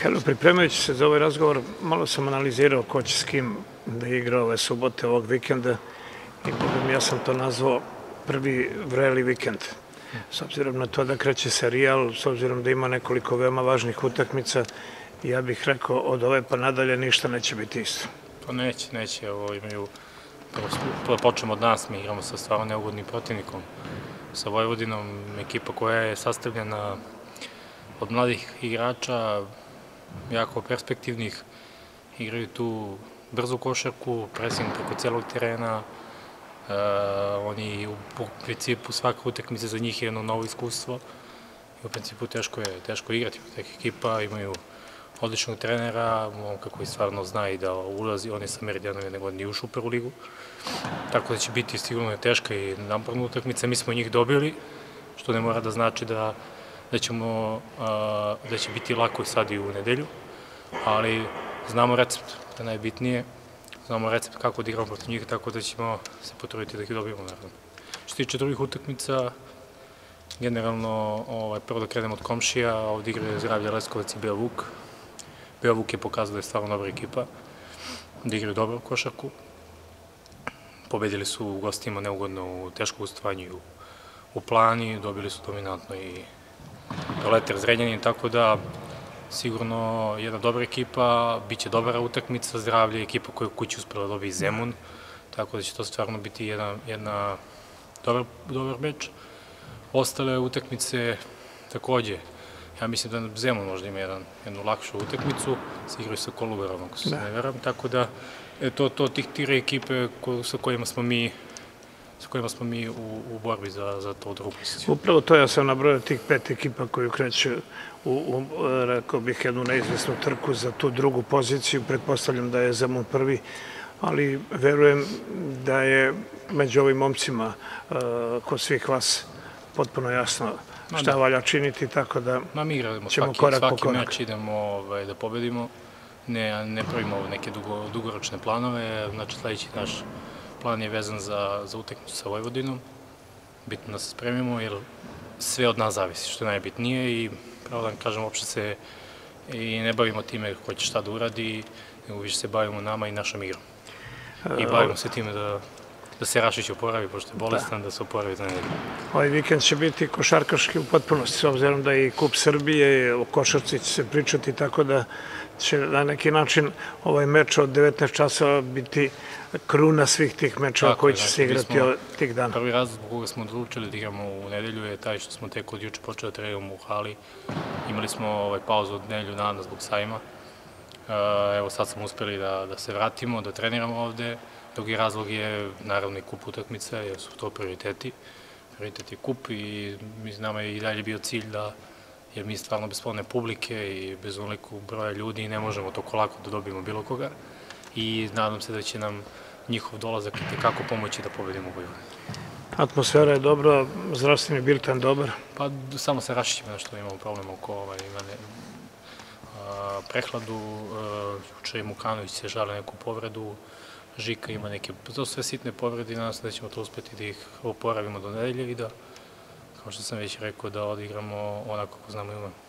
Mihajlo, pripremajući se za ovaj razgovor, malo sam analizirao ko će s kim da igra ove subote, ovog vikenda i ja sam to nazvao prvi vreli vikend. S obzirom na to da kreće serijal, s obzirom da ima nekoliko veoma važnih utakmica, ja bih rekao od ove pa nadalje ništa neće biti isto. Pa neće, imaju, prvo počnemo od nas, mi igramo sa stvarno neugodnim protivnikom, sa Vojvodinom, ekipa koja je sastavljena od mladih igrača, jako perspektivnih, igraju tu brzu košarku, presing preko celog terena, oni u principu svaka utakmica za njih je jedno novo iskustvo i u principu teško igrati od teh ekipa, imaju odličnog trenera, momka koji stvarno zna i da ulazi, on je sa Meridijanom jedne godine ušao u prvu ligu, tako da će biti sigurno teška i naporna utakmica. Mi smo njih dobili, što ne mora da znači da će biti lako i sad i u nedelju, ali znamo recept, da je najbitnije, znamo recept kako da igramo protiv njih, tako da ćemo se potruditi da ih dobijemo, naravno. Što se tiče drugih utakmica, generalno, prvo da krenemo od komšija, ovdje igraju Zdravlje Leskovac i Beo Vuk. Beo Vuk je pokazao da je stvarno dobra ekipa, da igraju dobro košarku. Pobedili su u gostima neugodno u teškom gostovanju u Plani, dobili su dominantno i Leter Zrenjanin, tako da sigurno jedna dobra ekipa, bit će dobra utakmica, Zdravlje je ekipa koja kući uspela dobije Zemun, tako da će to stvarno biti jedna dobar meč. Ostale utakmice takođe, ja mislim da Zemun možda ima jednu lakšu utakmicu, se igraju sa Kolubarom, ako se ne veram, tako da to tih tri ekipe sa kojima smo mi u borbi za to drugu poziciju. Upravo to ja sam nabrojao tih 5 ekipa koju kreću u, rekao bih, jednu neizvesnu trku za tu drugu poziciju. Pretpostavljam da je Zemun prvi, ali verujem da je među ovim momcima kod svih vas potpuno jasno šta valja činiti, tako da ćemo korak po korak. Svaki meč idemo da pobedimo, ne pravimo neke dugoročne planove, znači sledeći naš plan je vezan za utakmicu sa Vojvodinom, bitno da se spremimo jer sve od nas zavisi, što je najbitnije i pravo da vam kažem, uopšte se i ne bavimo time ko će šta da uradi, nego više se bavimo nama i našom igrom. I bavimo se time da se Rašić oporavi, pošto je bolestan, da se oporavi za nedelju. Ovaj vikend će biti košarkaški u potpunosti, s obzirom da je i Kup Srbije, o košarci će se pričati, tako da će na neki način ovaj meč od 19 časova biti kruna svih tih mečeva koji će se igrati tih dana. Prvi razlog zbog koga smo odlučili da igramo u nedelju je taj što smo tek od juče počeli da treniramo u hali. Imali smo pauzu od nedelju dana zbog sajma. Evo sad smo uspeli da se vratimo, da treniramo ovde. Drugi razlog je naravno i kup utakmice, jer su to prioriteti. Prioritet je kup i nama je i dalje bio cilj jer mi stvarno bez polne publike i bez onoliko broja ljudi ne možemo toliko lako da dobijemo bilo koga i nadam se da će nam njihov dolazak itekako pomoći da pobedimo u Vojvodini. Atmosfera je dobra, zdravstveni bilten dobar? Pa samo sa Rašićima nešto imamo problem oko prehladu, juče i Mukanović se žale neku povredu, Žika ima neke, to su sve sitne povrede i nadam se da ćemo to uspeti da ih oporavimo do nedelje i da, kao što sam već rekao, da odigramo onako kako znamo i umemo.